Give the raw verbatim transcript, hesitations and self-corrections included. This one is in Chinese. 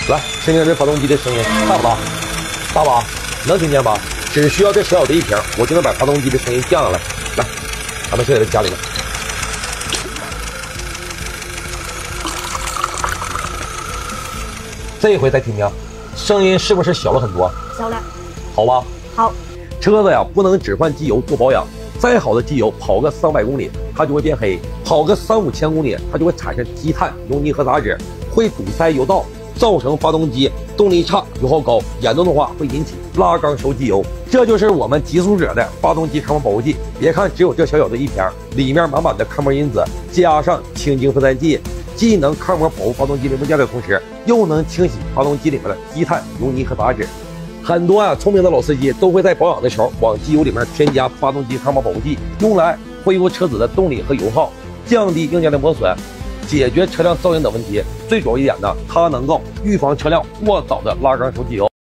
来，听听这发动机的声音，大不大？大吧？能听见吧？只需要这小小的一瓶，我就能把发动机的声音降下来。来，咱们先给它加里面。这一回再听听，声音是不是小了很多？ 小了。 好吧。 好。 车子呀，不能只换机油做保养，再好的机油跑个三百公里，它就会变黑；跑个三五千公里，它就会产生积碳、油泥和杂质，会堵塞油道，造成发动机动力差、油耗高，严重的话会引起拉缸烧机油。这就是我们极速者的发动机抗磨保护剂。别看只有这小小的一瓶，里面满满的抗磨因子，加上清净分散剂，既能抗磨保护发动机零部件的同时，又能清洗发动机里面的积碳、油泥和杂质。很多啊聪明的老司机都会在保养的时候往机油里面添加发动机抗磨保护剂，用来恢复车子的动力和油耗，降低硬件的磨损，解决车辆噪音等问题。最主要一点呢，它能够预防车辆过早的拉缸烧机油。